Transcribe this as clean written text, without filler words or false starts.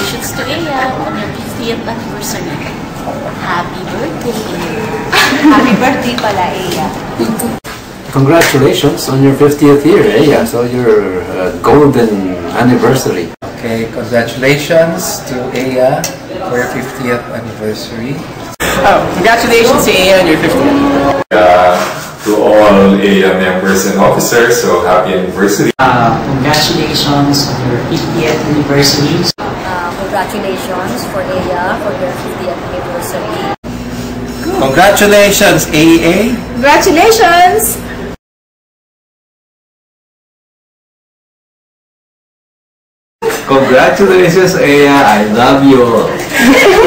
Congratulations to Aya on your 50th anniversary. Happy birthday! Happy birthday pala, Aya. Congratulations on your 50th year, Aya. So your golden anniversary. Okay, congratulations to Aya for your 50th anniversary. Congratulations to Aya on your 50th. To all Aya members and officers, so happy anniversary. Congratulations on your 50th anniversary. Congratulations for Aya for your 50th anniversary. Congratulations, AA. Congratulations! Congratulations, Aya. I love you all.